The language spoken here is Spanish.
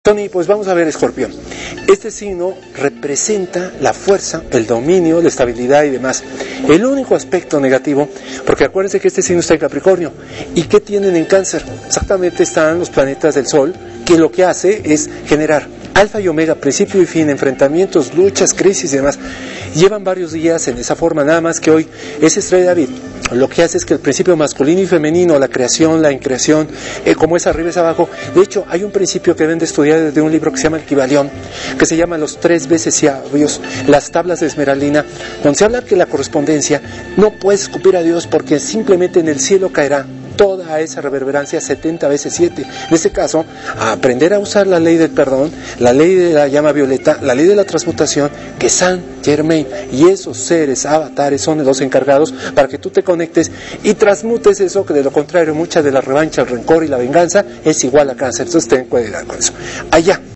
Tony, pues vamos a ver, Escorpión. Este signo representa la fuerza, el dominio, la estabilidad y demás. El único aspecto negativo, porque acuérdense que este signo está en Capricornio. ¿Y qué tienen en Cáncer? Exactamente están los planetas del Sol, que lo que hace es generar alfa y omega, principio y fin, enfrentamientos, luchas, crisis y demás. Llevan varios días en esa forma, nada más que hoy es Estrella de David. Lo que hace es que el principio masculino y femenino, la creación, la increación, como es arriba es abajo. De hecho, hay un principio que deben de estudiar desde un libro que se llama El Kybalión, que se llama Los 3 veces sabios, las tablas de Esmeralina, donde se habla que la correspondencia no puede escupir a Dios porque simplemente en el cielo caerá toda esa reverberancia 70 veces 7. En este caso, a aprender a usar la ley del perdón, la ley de la llama violeta, la ley de la transmutación, que Saint Germain y esos seres avatares son los encargados para que tú te conectes y transmutes eso, que de lo contrario mucha de la revancha, el rencor y la venganza es igual a Cáncer. Entonces ten cuidado con eso. Allá.